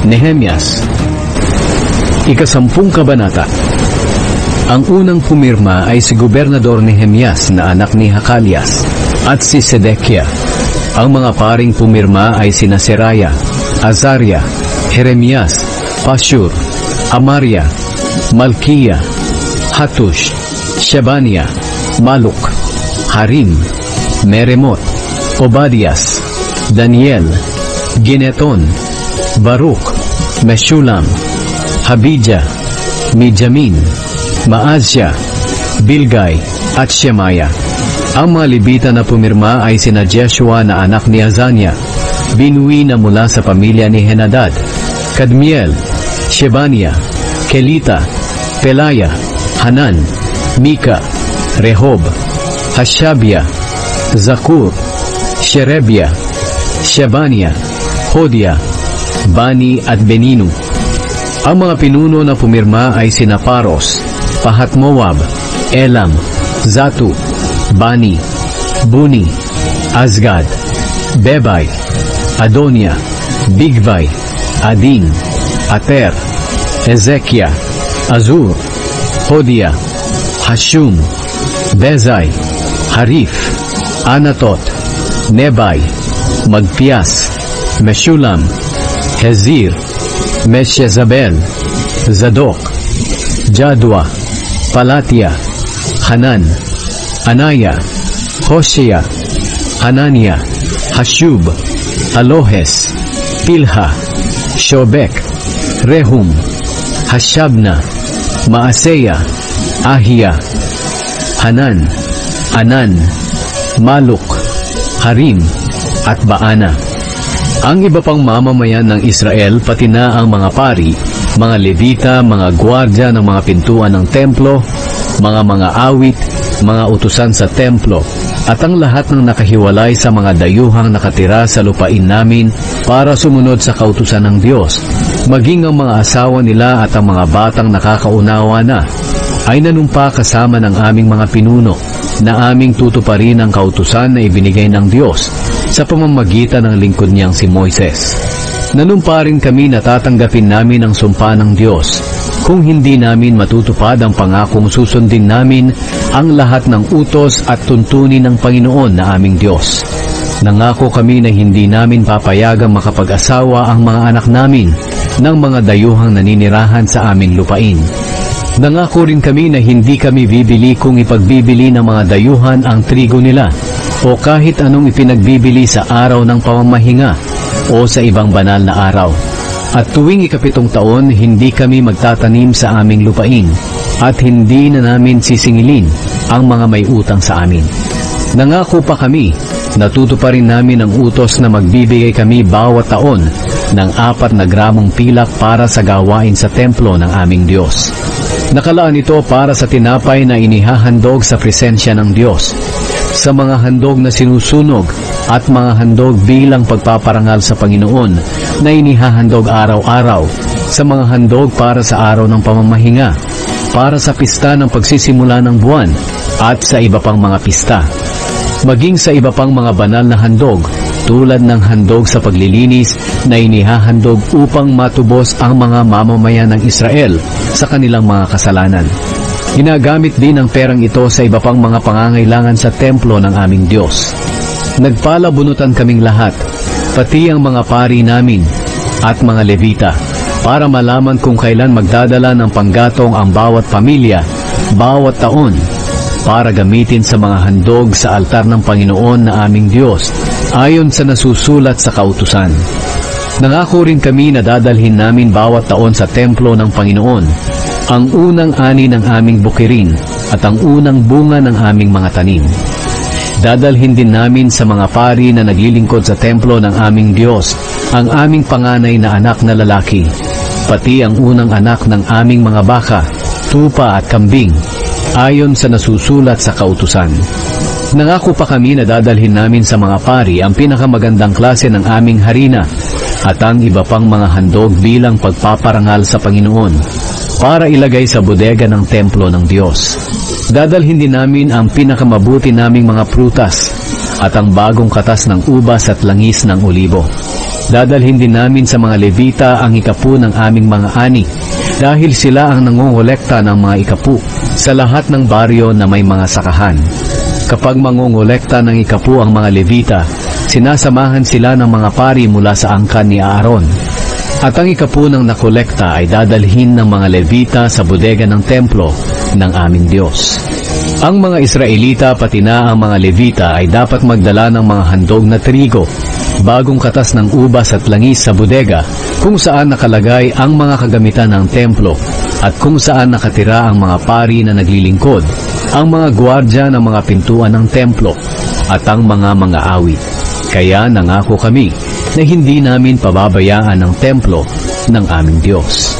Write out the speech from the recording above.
Nehemias, Ika-10 Kabanata. Ang unang pumirma ay si Gobernador Nehemias na anak ni Hakalias at si Sedekia. Ang mga paring pumirma ay sina Seraya, Azaria, Jeremias, Pashur, Amaria, Malkiya, Hatush, Shebania, Maluk, Harim, Meremot, Obadias, Daniel, Gineton, Baruch, Meshulam, Habijah, Mijamin, Maazya, Bilgay, at Shemaya. Ang mga Levita na pumirma ay sina Jeshua na anak ni Azania, Binui na mula sa pamilya ni Henadad, Kadmiel, Shebania, Kelita, Pelaya, Hanan, Mika, Rehob, Hashabia, Zakur, Sherebia, Shebania, Hodia, Bani at Beninu. Ang mga pinuno na pumirma ay sina Paros, Pahat-Moab, Elam, Zatu, Bani, Buni, Azgad, Bebay, Adonia, Bigvay, Adin, Ater, Ezekia, Azur, Hodia, Hashum, Bezai, Harif, Anatot, Nebay, Magpias, Meshulam, Hezir, Meshezabel, Zadok, Jadwa, Palatia, Hanan, Anaya, Hoshea, Hanania, Hashub, Alohes, Pilha, Shobek, Rehum, Hashabna, Maaseya, Ahia, Hanan, Anan, Maluk, Harim, at Baana. Ang iba pang mamamayan ng Israel, pati na ang mga pari, mga Levita, mga gwardya ng mga pintuan ng templo, mga awit, mga utusan sa templo, at ang lahat ng nakahiwalay sa mga dayuhang nakatira sa lupain namin para sumunod sa kautusan ng Diyos, maging ang mga asawa nila at ang mga batang nakakaunawa na, ay nanumpa kasama ng aming mga pinuno na aming tutuparin ang kautusan na ibinigay ng Diyos sa pamamagitan ng lingkod niyang si Moises. Nanumpa rin kami na tatanggapin namin ang sumpa ng Diyos kung hindi namin matutupad ang pangakong susundin namin ang lahat ng utos at tuntunin ng Panginoon na aming Diyos. Nangako kami na hindi namin papayagang makapag-asawa ang mga anak namin ng mga dayuhang naninirahan sa aming lupain. Nangako rin kami na hindi kami bibili kung ipagbibili ng mga dayuhan ang trigo nila o kahit anong ipinagbibili sa araw ng pamamahinga o sa ibang banal na araw. At tuwing ika-7 taon, hindi kami magtatanim sa aming lupain at hindi na namin sisingilin ang mga may utang sa amin. Nangako pa kami na tutuparin namin ang utos na magbibigay kami bawat taon ng 4 na gramong pilak para sa gawain sa templo ng aming Diyos. Nakalaan ito para sa tinapay na inihahandog sa presensya ng Diyos, sa mga handog na sinusunog at mga handog bilang pagpaparangal sa Panginoon na inihahandog araw-araw, sa mga handog para sa araw ng pamamahinga, para sa pista ng pagsisimula ng buwan at sa iba pang mga pista, maging sa iba pang mga banal na handog tulad ng handog sa paglilinis na inihahandog upang matubos ang mga mamamayan ng Israel sa kanilang mga kasalanan. Ginagamit din ang perang ito sa iba pang mga pangangailangan sa templo ng aming Diyos. Nagpalabunutan kaming lahat, pati ang mga pari namin at mga Levita, para malaman kung kailan magdadala ng panggatong ang bawat pamilya, bawat taon, para gamitin sa mga handog sa altar ng Panginoon na aming Diyos, ayon sa nasusulat sa kautusan. Nangako rin kami na dadalhin namin bawat taon sa templo ng Panginoon ang unang ani ng aming bukirin at ang unang bunga ng aming mga tanim. Dadalhin din namin sa mga pari na naglilingkod sa templo ng aming Diyos ang aming panganay na anak na lalaki, pati ang unang anak ng aming mga baka, tupa at kambing, ayon sa nasusulat sa kautusan. Nangako pa kami na dadalhin namin sa mga pari ang pinakamagandang klase ng aming harina at ang iba pang mga handog bilang pagpaparangal sa Panginoon para ilagay sa bodega ng templo ng Diyos. Dadalhin din namin ang pinakamabuti naming mga prutas at ang bagong katas ng ubas at langis ng olibo. Dadalhin din namin sa mga Levita ang ikapu ng aming mga ani, dahil sila ang nangongolekta ng mga ikapu sa lahat ng baryo na may mga sakahan. Kapag mangongolekta ng ikapu ang mga Levita, sinasamahan sila ng mga pari mula sa angkan ni Aaron. At ang ikapu ng nakolekta ay dadalhin ng mga Levita sa bodega ng templo ng aming Diyos. Ang mga Israelita pati na ang mga Levita ay dapat magdala ng mga handog na trigo, bagong katas ng ubas at langis sa bodega, kung saan nakalagay ang mga kagamitan ng templo at kung saan nakatira ang mga pari na naglilingkod, ang mga gwardya ng mga pintuan ng templo at ang mga awit. Kaya nangako kami na hindi namin pababayaan ang templo ng aming Diyos.